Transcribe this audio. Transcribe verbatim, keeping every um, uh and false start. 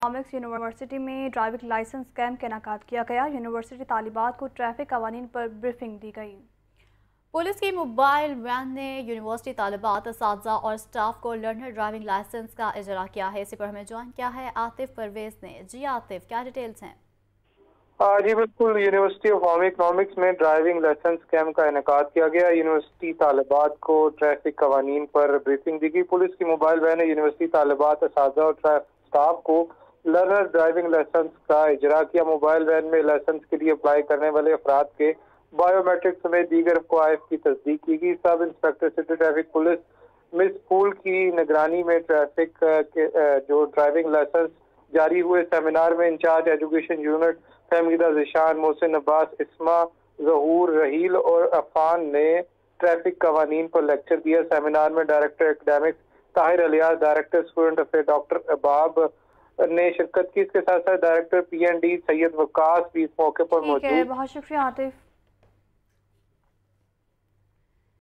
Economics university में driving licence camp का इनेकाद किया गया। यूनिवर्सिटी तालिबात को ट्रैफिक कवानीन पर ब्रीफिंग दी गई। पुलिस की मोबाइल वैन ने यूनिवर्सिटी तालिबात, असातिज़ा और स्टाफ को लर्नर ड्राइविंग लाइसेंस का इजरा किया है। इसी पर हमें ज्वाइन किया है आतिफ परवेज ने। जी आतिफ, क्या डिटेल्स हैं? जी बिल्कुल, यूनिवर्सिटी ऑफ होम इकोनॉमिक्स में ड्राइविंग लाइसेंस कैंप का इनेकाद किया गया। यूनिवर्सिटी तालिबात को ट्रैफिक कवानीन पर ब्रीफिंग दी गई। पुलिस की मोबाइल वैन ने यूनिवर्सिटी तालिबात, असातिज़ा और स्टाफ को लर्नर ड्राइविंग लाइसेंस का इजरा किया। मोबाइल वैन में लाइसेंस के लिए अप्लाई करने वाले अफराद के बायोमेट्रिक समेत दीगर ख्वाहिश की तस्दीक की गई। Sub inspector city traffic police मिस फूल की निगरानी में ट्रैफिक के जो ड्राइविंग लाइसेंस जारी हुए सेमिनार में incharge education unit Fahmida Zeeshan, Mohsin Abbas, Isma, Zahoor, Raheel और अफान ने ट्रैफिक कवानीन पर लेक्चर दिया। सेमिनार में director academics Tahir Ilyas, director student affair doctor Abab ने शिरकत की। इसके साथ साथ director P N D Syed Waqas भी इस मौके पर मौजूद। बहुत शुक्रिया आतिफ।